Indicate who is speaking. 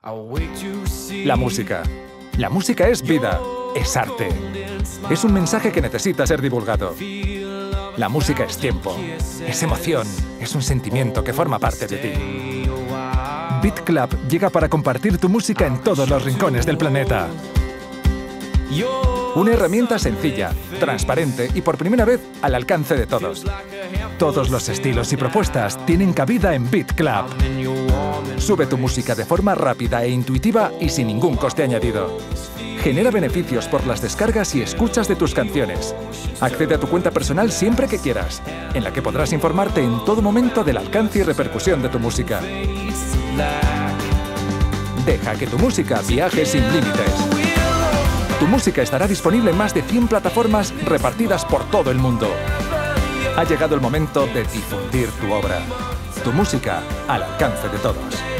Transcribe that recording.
Speaker 1: La música. La música es vida, es arte. Es un mensaje que necesita ser divulgado. La música es tiempo, es emoción, es un sentimiento que forma parte de ti. Beat Club llega para compartir tu música en todos los rincones del planeta. Una herramienta sencilla, transparente y por primera vez al alcance de todos. Todos los estilos y propuestas tienen cabida en Beat Club. Sube tu música de forma rápida e intuitiva y sin ningún coste añadido. Genera beneficios por las descargas y escuchas de tus canciones. Accede a tu cuenta personal siempre que quieras, en la que podrás informarte en todo momento del alcance y repercusión de tu música. Deja que tu música viaje sin límites. Tu música estará disponible en más de 100 plataformas repartidas por todo el mundo. Ha llegado el momento de difundir tu obra. Tu música al alcance de todos.